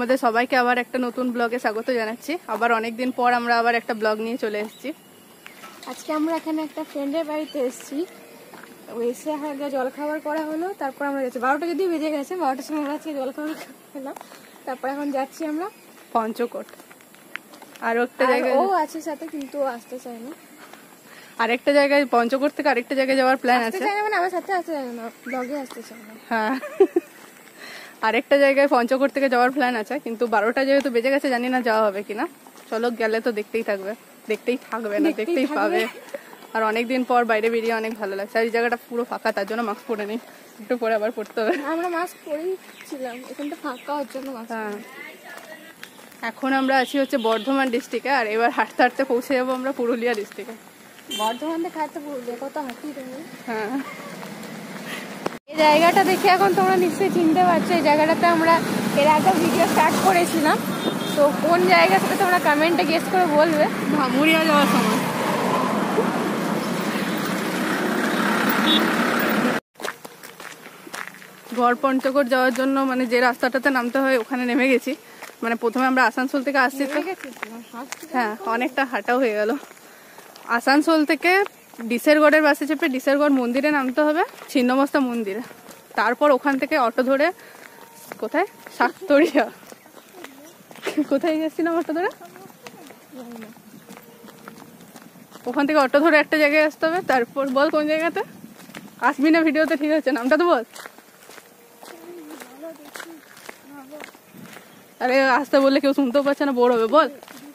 তোমাদের সবাইকে আবার একটা নতুন ব্লগে স্বাগত জানাচ্ছি। আবার অনেকদিন পর আমরা আবার একটা ব্লগ নিয়ে চলে এসেছি। আজকে আমরা এখানে একটা ফ্রেন্ডের বাড়িতে এসেছি। এসে আগে জলখাবার করা হলো, তারপর আমরা যাচ্ছি। 12টা যদিও বেজে গেছে, 12টার সময় আমরা আজকে জলখাবার খেলাম। তারপর এখন যাচ্ছি আমরা পঞ্চকোট। আর একটা জায়গায় ও আছে সাথে, কিন্তু ও আসতে চায় না। আরেকটা জায়গায় পঞ্চকোট থেকে আরেকটা জায়গায় যাওয়ার প্ল্যান আছে। মানে আমার সাথে আসতে চায় না, ব্লগে আসতে চায় না। হ্যাঁ, আরেকটা জায়গায় পঞ্চকোট থেকে যাওয়ার প্ল্যান আছে, কিন্তু 12টা যেহেতু বেজে গেছে জানি না যাওয়া হবে কিনা। চলো, গেলে তো দেখতেই থাকবে না, দেখতেই পাবে। আর অনেকদিন পর বাইরে বেরিয়ে অনেক ভালো লাগছে। আর এই জায়গাটা পুরো ফাঁকা, তার জন্য মাস্ক পরে নেই, একটু পরে আবার পড়তে হবে। আমরা মাস্ক পরেই ছিলাম, এখানটা ফাঁকা হওয়ার জন্য। হ্যাঁ, এখন আমরা আছি হচ্ছে বর্ধমান ডিস্ট্রিক্টে, আর এবার হাঁটতে হাঁটতে পৌঁছে যাবো আমরা পুরুলিয়া ডিস্ট্রিক্টে। বর্ধমান থেকে হাঁটতে পুরুলিয়া কত হাঁটি তুমি? হ্যাঁ, এই জায়গাটা দেখে এখন তোমরা নিশ্চয়ই চিনতে পারছো। এই জায়গাটাতে আমরা এর আগে ভিডিও স্টার্ট করেছিলাম। তো কোন জায়গা থেকে তোমরা কমেন্টে গেস করে বলবে। ভামুরিয়া যাওয়ার সময়। গড় পঞ্চকোট যাওয়ার জন্য মানে যে রাস্তাটাতে নামতে হয় ওখানে নেমে গেছি। মানে প্রথমে আমরা আসানসোল থেকে আসছি তো, হ্যাঁ অনেকটা হাঁটাও হয়ে গেল। আসানসোল থেকে ডিসেরগড়ের বাসে চেপে ডিসেরগড় মন্দিরে নামতে হবে, ছিন্নমস্তা মন্দিরে। তারপর ওখান থেকে অটো ধরে কোথায়, শাকতরিয়া কোথায় গেছিলাম অটো ধরে, ওখান থেকে অটো ধরে একটা জায়গায় আসতে হবে। তারপর বল কোন জায়গাতে আসবি না ভিডিওতে, ঠিক আছে নামটা তো বল। আরে আসতে বললে কেউ শুনতেও পাচ্ছে না, বোর হবে, বল।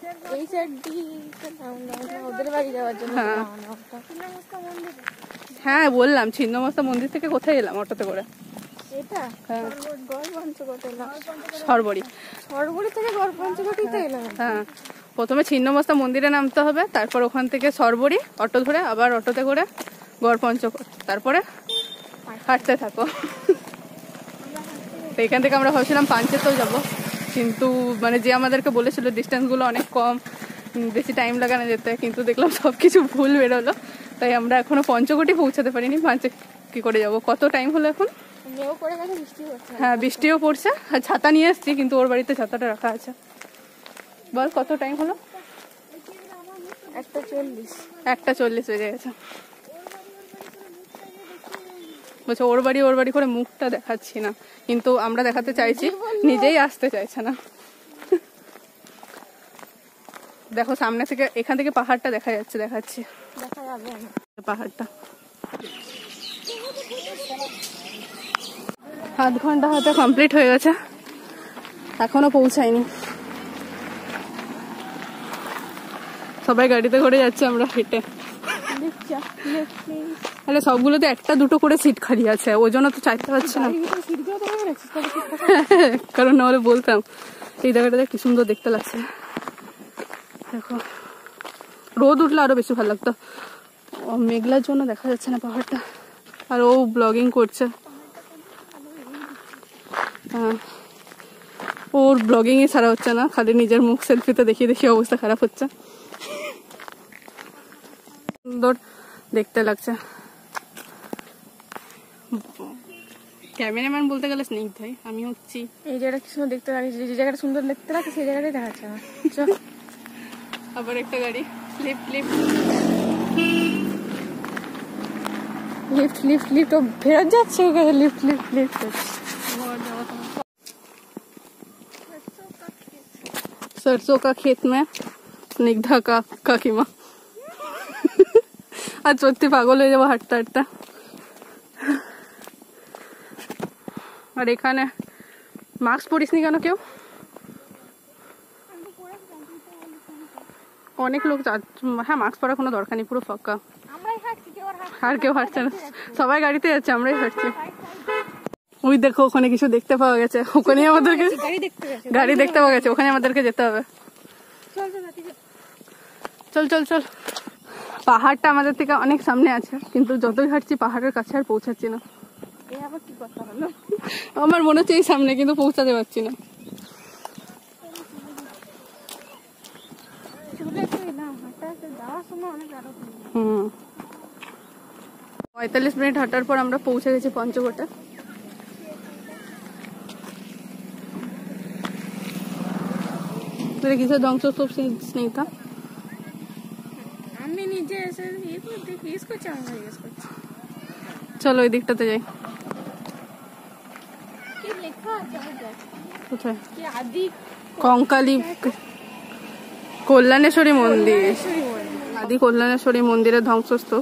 হ্যাঁ বললাম, ছিন্নমস্তা মন্দির থেকে কোথায় এলাম অটোতে করে? সরবরি থেকে গড়পঞ্চকোটিতে এলাম। হ্যাঁ, প্রথমে ছিন্নমস্তা মন্দিরে নামতে হবে, তারপর ওখান থেকে সরবরি অটো ধরে আবার অটোতে করে গড় পঞ্চকোট, তারপরে হাঁটতে থাকো। তো এখান থেকে আমরা ভাবছিলাম পাঞ্চেতেও যাবো, কিন্তু মানে যে আমাদেরকে বলেছিল ডিস্টেন্সগুলো অনেক কম, বেশি টাইম লাগানো যেতে, কিন্তু দেখলাম সবকিছু ভুল বেরোলো। তাই আমরা এখনো পঞ্চকোটি পৌঁছাতে পারিনি। পাঞ্চে কি করে যাবো? কত টাইম হলো এখন? হ্যাঁ, বৃষ্টিও পড়ছে। আর ছাতা নিয়ে এসছি, কিন্তু ওর বাড়িতে ছাতাটা রাখা আছে। বল কত টাইম হলো? 1:40 বেজে গেছে। বলছে ওর বাড়ি করে মুখটা দেখাচ্ছি না, কিন্তু আমরা দেখাতে চাইছি, নিজেই আসতে চাইছে না। দেখো সামনে থেকে, এখান থেকে পাহাড়টা দেখা যাচ্ছে, দেখাচ্ছি পাহাড়টা। 7 ঘন্টা হাঁটা কমপ্লিট হয়ে গেছে, এখনো পৌঁছায়নি। সবাই গাড়িতে করে যাচ্ছে, আমরা হেঁটে। আরে সবগুলোতে একটা দুটো করে সিট খালি আছে, ওই জন্য তো চাইতে পারছি না, কারণ নাহলে বলতাম। এই জায়গাটা কি সুন্দর দেখতে লাগছে, দেখো। রোদ উঠলে আরো বেশি ভালো লাগতো, মেঘলার জন্য দেখা যাচ্ছে না পাহাড়টা। আর ও ব্লগিং করছে। হ্যাঁ, ওর ব্লগিং এ ছাড়া হচ্ছে না, খালি নিজের মুখ সেলফিতে দেখিয়ে দেখিয়ে অবস্থা খারাপ হচ্ছে। সুন্দর দেখতে লাগছে। ক্যামেরাম্যান বলতে গেলে স্নেক ভাই, আমি হচ্ছি। এই জায়গাটা কি সুন্দর দেখতে লাগে, যে জায়গাটা সুন্দর দেখতে লাগে সেই জায়গাটাই দেখাচ্ছে না। আবার একটা গাড়ি, লিফট ও ফেরত যাচ্ছে, লিফট। सरसों का खेत में स्निग्धा का काकीमा। আর সত্যি পাগল হয়ে যাবো হাঁটতে হাঁটতে। আর এখানে মাস্ক পরিসনি কেন কেউ? অনেক লোক, হ্যাঁ মাস্ক পরার কোনো দরকার নেই, পুরো ফাঁকা। আর কেউ হাঁটছে না, সবাই গাড়িতে যাচ্ছে, আমরাই হাঁটছি। ওই দেখো ওখানে কিছু দেখতে পাওয়া গেছে, ওখানে আমাদেরকে গাড়ি দেখতে পাওয়া গেছে, ওখানে আমাদেরকে যেতে হবে। চল। পাহাড়টা আমাদের থেকে অনেক সামনে আছে, কিন্তু যতই হাঁটছি পাহাড়ের কাছে আর পৌঁছাচ্ছি না। আমার মনে হচ্ছে এই সামনে, কিন্তু পৌঁছাতে পারছি না। 45 মিনিট হাঁটার পর আমরা পৌঁছে গেছি পঞ্চকোটে। কিসের ধ্বংসস্তূপ স্নেহিতা? আমি নিজে এসে জিজ্ঞেস করছি, আমরা জিজ্ঞেস করছি। চলো ওই দিকটাতে যাই। কি লেখা আছে? কোথায়? কি আদি কঙ্কালী কল্যাণেশ্বরী মন্দির, কল্যাণেশ্বরী মন্দির। আদি কল্যাণেশ্বরী মন্দিরের ধ্বংসস্তূপ।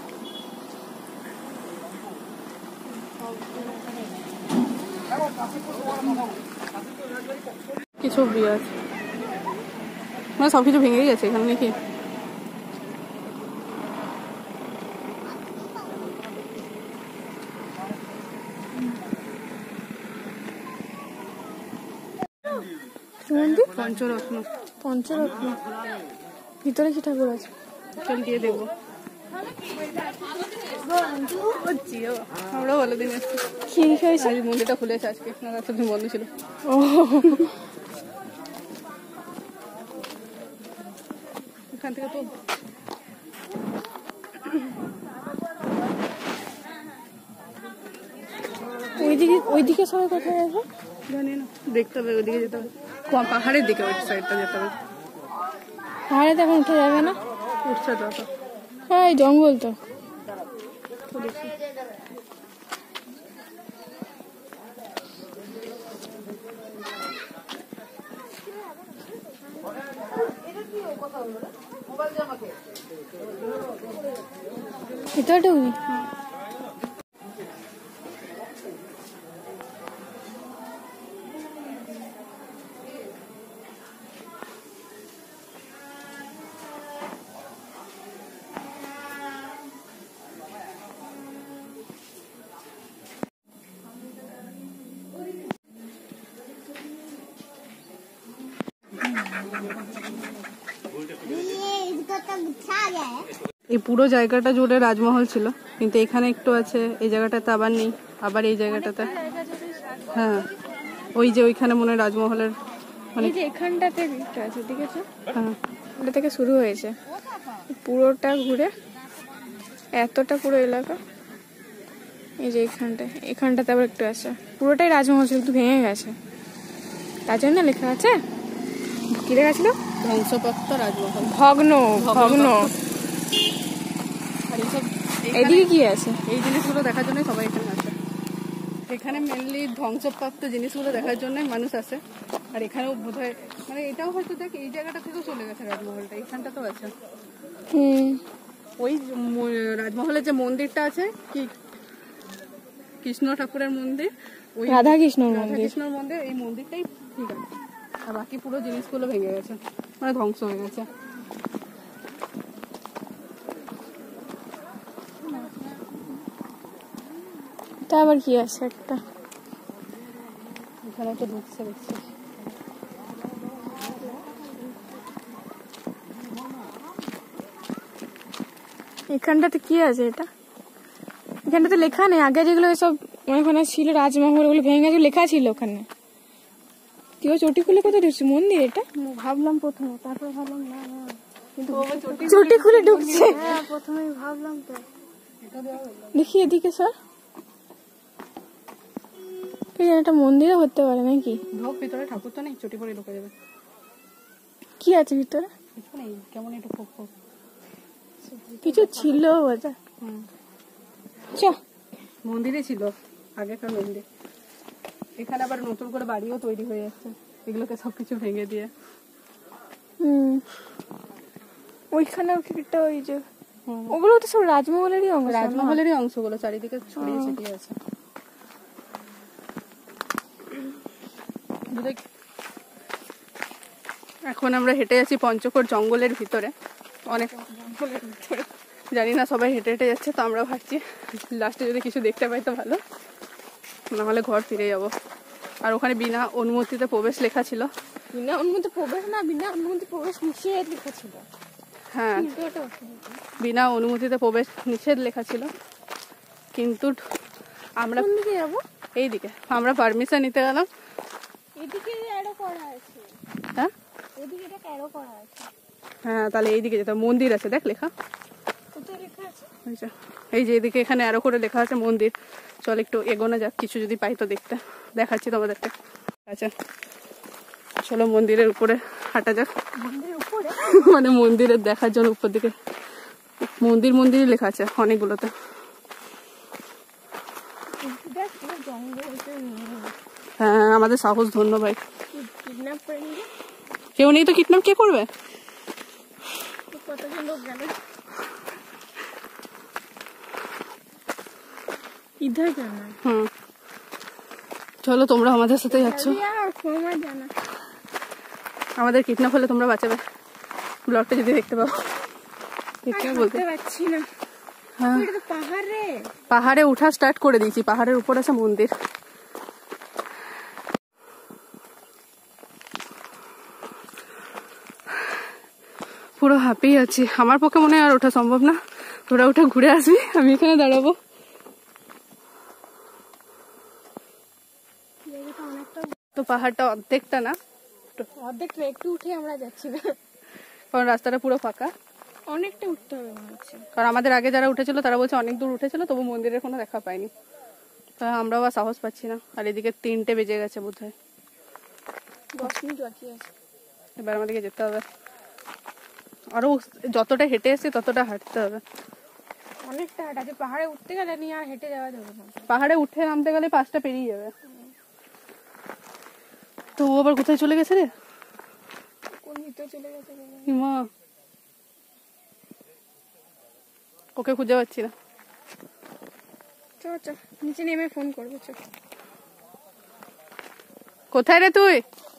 কিছু বিয়ে আছে মানে সবকিছু ভেঙে গেছে এখানে নাকি? মন্দির পঞ্চরত্ন। পঞ্চরত্ন। ভিতরে কি ঠাকুর আছে? চল গিয়ে দেখবো। আমরাও ভালো দিন এসছি। কি হয়েছে? আজ মন্দিরটা খুলেছে, আজকে এতদিন বন্ধ ছিল। ও এখান থেকে তো ওইদিকে সবাই কোথায় আছে জানি না, দেখতে হবে, ওইদিকে যেতে হবে, পাহাড়ের দিকে, ওই সাইডটা যেতে হবে। পাহাড়ে তো এখন উঠে যাবে না, উঠছে তো। হ্যাঁ জঙ্গল তো। ভিতরে ঢুকবি? এই পুরো জায়গাটা জুড়ে রাজমহল ছিল, কিন্তু এখানে একটু আছে, এই জায়গাটাতে আবার নেই, আবার এই জায়গাটাতে। হ্যাঁ ওই যে ওইখানে মনে হয় রাজমহলের মানে এখানটাতে একটা আছে, ঠিক আছে? হ্যাঁ ওটা থেকে শুরু হয়েছে, পুরোটা ঘুরে এতটা পুরো এলাকা। এই যে এখানটাতে আবার একটু আছে, পুরোটাই রাজমহল ছিল, একটু ভেঙে গেছে, তার জন্য লেখা আছে। কি লেখা ছিল? ধ্বংসপ্রাপ্ত রাজমহল, ভগ্ন ভগ্ন। আর এইসব এদিকে কি আছে? এই জিনিসগুলো দেখার জন্য সবাই এখানে আসে। এখানে মেনলি ধ্বংসপ্রাপ্ত জিনিসগুলো দেখার জন্য মানুষ আসে। আর এখানেও বোধহয় মানে এটাও হয়তো দেখ, এই জায়গাটা থেকেও চলে গেছে রাজমহলটা, এইখানটা তো আছে। ওই রাজমহলের যে মন্দিরটা আছে, কি কৃষ্ণ ঠাকুরের মন্দির, ওই রাধা কৃষ্ণর মন্দির। কৃষ্ণর মন্দির, এই মন্দিরটাই ঠিক আছে, আর বাকি পুরো জিনিসগুলো ভেঙে গেছে, মানে ধ্বংস হয়ে গেছে। তা আবার কি আছে একটা? এখানে তো ঢুকছে দেখছি। এখানটাতে কি আছে? এখানটাতে লেখা নেই, আগে যেগুলো সব ওখানে ছিল রাজমহল, ওগুলো ভেঙে গেছে, লেখা ছিল ওখানে। কেউ চটি খুলে কোথায় ঢুকছে? মন্দির এটা ভাবলাম প্রথমে, তারপর ভাবলাম না কিন্তু চটি খুলে ঢুকছে। প্রথমে ভাবলাম তো। দেখি এদিকে স্যার, একটা মন্দিরও হতে পারে নাকি? ঢোক ভিতরে, ঠাকুর তো নেই, চটি করে ঢুকে যাবে। কি আছে ভিতরে? কিছু নেই, কেমন একটু ফোক ফোক কিছু ছিল বোঝা। চ মন্দিরে ছিল আগেকার মন্দির। এখানে আবার নতুন করে বাড়িও তৈরি হয়ে যাচ্ছে, এগুলোকে সবকিছু ভেঙে দিয়ে। ওইখানে একটা ওই যে ওগুলো তো সব রাজমহলেরই অংশ। রাজমহলেরই অংশগুলো চারিদিকে ছড়িয়ে ছিটিয়ে আছে। এখন আমরা হেঁটে যাচ্ছি পঞ্চকোট জঙ্গলের ভিতরে, অনেক জানি না, সবাই হেঁটে হেঁটে যাচ্ছে, তো আমরা ভাবছি লাস্টে যদি কিছু দেখতে পাই তো ভালো, নাহলে ঘর ফিরে যাব। আর ওখানে বিনা অনুমতিতে প্রবেশ লেখা ছিল। বিনা অনুমতি প্রবেশ না, বিনা অনুমতি প্রবেশ নিষেধ লেখা ছিল। হ্যাঁ, বিনা অনুমতিতে প্রবেশ নিষেধ লেখা ছিল, কিন্তু আমরা এইদিকে আমরা পারমিশন নিতে গেলাম। এদিকে অ্যারো করা আছে। হ্যাঁ এদিকে এটা অ্যারো করা আছে। হ্যাঁ, তাহলে এইদিকে যেতে, মন্দির আছে দেখ লেখা, কোথায় লেখা আছে? এই যে এদিকে এখানে আরো করে লেখা আছে মন্দির। চল একটু এগোনো যাক, কিছু যদি পাই তো দেখতে দেখাচ্ছি তোমাদেরকে। আচ্ছা চলো মন্দিরের উপরে হাঁটা যাক। মন্দিরের উপরে মানে মন্দিরের দেখার জন্য উপর দিকে মন্দিরই লেখা আছে অনেকগুলোতে। হ্যাঁ আমাদের সাহস ধন্য ভাই। কিডন্যাপ করে নিয়ে কেউ নেই তো কিডন্যাপ কে করবে? কতজন লোক গেল ইধার জানা। চলো তোমরা আমাদের সাথে যাচ্ছ। জানা আমাদের কিডন্যাপ হলে তোমরা বাঁচাবে, ব্লগটা যদি দেখতে পাও। বলতে পারছি না। হ্যাঁ এটা তো পাহাড় রে। পাহাড়ে উঠা স্টার্ট করে দিয়েছি, পাহাড়ের উপর আছে মন্দির। পুরো হ্যাপি আছি। আমার পক্ষে মনে হয় আর ওঠা সম্ভব না, তোরা ওঠা ঘুরে আসবি, আমি এখানে দাঁড়াবো। তো পাহাড়টা অর্ধেকটা না, অর্ধেকটা একটু উঠে আমরা যাচ্ছি না, কারণ রাস্তাটা পুরো ফাঁকা। অনেকটা উঠতে হবে মনে হচ্ছে। কারণ আমাদের আগে যারা উঠেছিল তারা বলছে অনেক দূর উঠেছিল, তবু মন্দিরের কোনো দেখা পাইনি। তা আমরাও আর সাহস পাচ্ছি না। আর এদিকে 3টে বেজে গেছে বোধ হয়। 10 মিনিট বাকি আছে। এবার আমাদেরকে যেতে হবে, আরো যতটা হেঁটে এসেছি ততটা হাঁটতে হবে। অনেকটা হাঁটা আছে, পাহাড়ে উঠতে গেলে নিয়ে আর হেঁটে যাওয়া যাবে না। পাহাড়ে উঠে নামতে গেলে 5টা পেরিয়ে যাবে। তো ও আবার কোথায় চলে গেছে রে? কোন ভিতরে চলে গেছে মা, ওকে খুঁজে পাচ্ছি না। চল চল নিচে নেমে ফোন করবো। চল কোথায় রে তুই?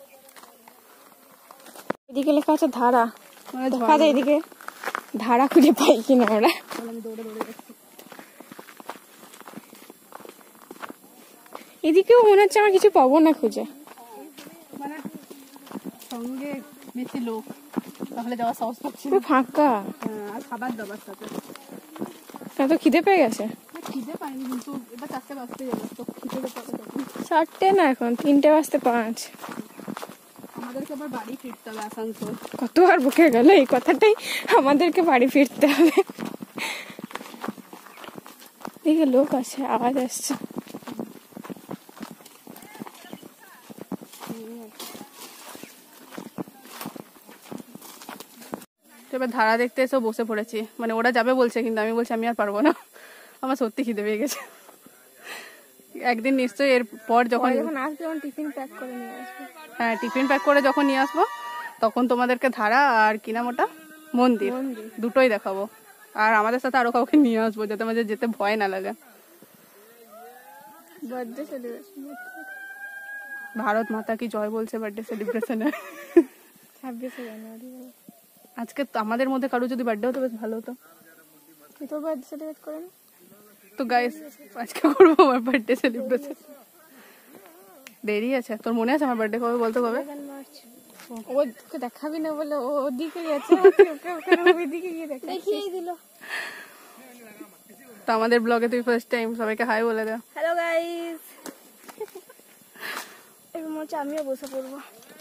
এদিকে লেখা আছে ধারা, দেখা যায় এদিকে ধারা খুঁজে পাই কিনা আমরা। এদিকেও মনে হচ্ছে আমার কিছু পাবো না খুঁজে, মানে সঙ্গে বেশি লোক, তাহলে যাওয়ার সাহস পাচ্ছি না। পুরো ফাঁকা। আর খাবার দাবার সাথে এত খিদে পেয়ে গেছে। খিদে পাইনি, কিন্তু এবার 4টে বাজতে যাবে, তো খিদে পাবে তখন। 4টে না, এখন 3টে বাজতে 5। আমাদেরকে আবার বাড়ি ফিরতে হবে আসানসোল। কতবার বুকে গেল এই কথাটাই, আমাদেরকে বাড়ি ফিরতে হবে। দেখে লোক আছে, আওয়াজ আসছে। এবার ধারা দেখতে এসে বসে পড়েছি, মানে ওরা যাবে বলছে, কিন্তু আমি বলছি আমি আর পারবো না, আমার সত্যি খিদে পেয়ে গেছে। একদিন নিশ্চয়ই এরপর যখন আসবে তখন টিফিন প্যাক করে নিয়ে আসবো। হ্যাঁ টিফিন প্যাক করে যখন নিয়ে আসবো তখন তোমাদেরকে ধারা আর কি নাম ওটা মন্দির দুটোই দেখাবো। আর আমাদের সাথে আরো কাউকে নিয়ে আসবো, যাতে আমাদের যেতে ভয় না লাগে। বার্থডে সেলিব্রেশন, ভারত মাতা কি জয় বলছে বার্থডে সেলিব্রেশনে। 26 জানুয়ারি। আজকে আমাদের মধ্যে কারো যদি বার্থডে হতো বেশ ভালো হতো। তুই তো বার্থডে সেলিব্রেট করেন তো গাইস আজকে করবো আমার বার্থডে সেলিব্রেশন। দেরি আছে, তোর মনে আছে আমার বার্থডে কবে? বলতো কবে? ওকে দেখাবি না বলে ও ওদিকে গেছে, ওইদিকে গিয়ে দেখিয়ে দিল। তো আমাদের ব্লগে তুই ফার্স্ট টাইম, সবাইকে হাই বলে দে। হ্যালো গাইস, এবার মনে হচ্ছে আমিও বসে পড়বো।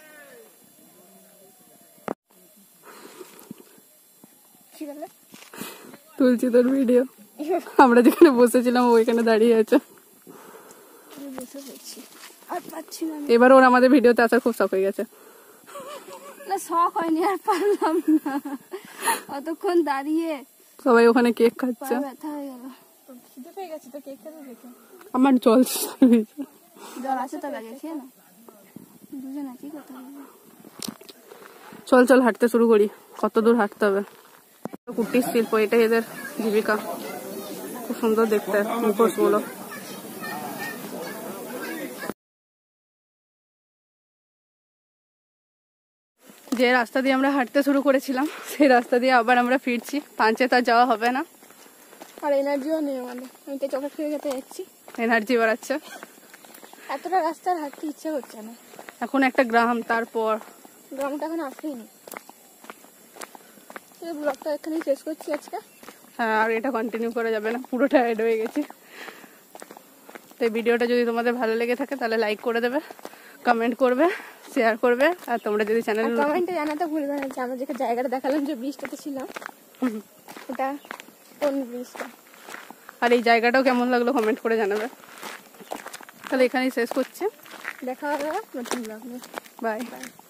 কি বলে? তুলছি তোর ভিডিও। আমরা যেখানে বসেছিলাম ওইখানে দাঁড়িয়ে আছে। বসে পড়ছি আর পাচ্ছি না। এবার ওর আমাদের ভিডিওতে আসার খুব শখ হয়ে গেছে। না শখ হয়নি, আর পারলাম না অতক্ষণ দাঁড়িয়ে। সবাই ওখানে কেক খাচ্ছে। ব্যথা হয়ে গেল, খিদে পেয়ে গেছে তো কেক খেতে দেখে। আমার জল জল আছে তো ব্যাগে, খেয়ে না দুজন একই কথা। চল চল হাঁটতে শুরু করি। কত দূর হাঁটতে হবে? কুটির শিল্প, এটাই এদের জীবিকা। খুব সুন্দর দেখতে মুখোশ গুলো। যে রাস্তা দিয়ে আমরা হাঁটতে শুরু করেছিলাম সেই রাস্তা দিয়ে আবার আমরা ফিরছি। পাঞ্চে তার যাওয়া হবে না, আর এনার্জিও নেই আমাদের। আমি তো চকলেট খেয়ে খেতে যাচ্ছি, এনার্জি বাড়াচ্ছে। এতটা রাস্তা আর হাঁটতে ইচ্ছে হচ্ছে না। এখন একটা গ্রাম, তারপর গ্রামটা এখন আসেনি। ব্লগটা এখানেই শেষ করছি আজকে। হ্যাঁ, আর এটা কন্টিনিউ করা যাবে না, পুরো টায়ার্ড হয়ে গেছি। তো এই ভিডিওটা যদি তোমাদের ভালো লেগে থাকে তাহলে লাইক করে দেবে, কমেন্ট করবে, শেয়ার করবে। আর তোমরা যদি চ্যানেল কমেন্টে জানাতে ভুলবে না যে আমরা যে জায়গাটা দেখালাম, যে ব্রিজটাতে ছিলাম, ওটা কোন ব্রিজটা, আর এই জায়গাটাও কেমন লাগলো কমেন্ট করে জানাবে। তাহলে এখানেই শেষ করছি, দেখা হবে নতুন ব্লগ নিয়ে। বাই।